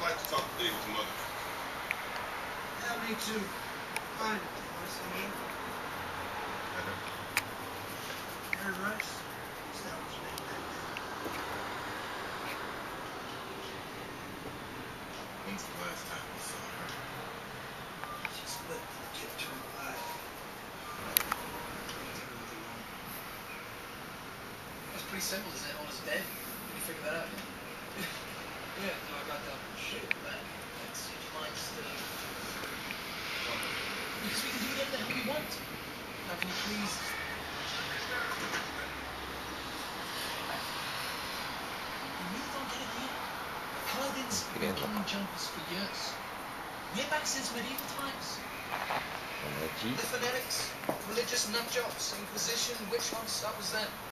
like to talk to David's mother. Yeah, me too. Fine. Want some name? Aaron Rice. That was his name back then. When's the last time we saw her? She split when the kid turned 5. That's pretty simple, isn't it? On his bed. Can you figure that out? Yeah, no, I got that. Shit, man. That's mind still. Because we can do whatever the hell we want. Now, can you please? You really don't get it here. Clothing's been killing jumpers for years. We're back since medieval times. The fanatics, religious nut jobs, Inquisition, witch hunts, that was then.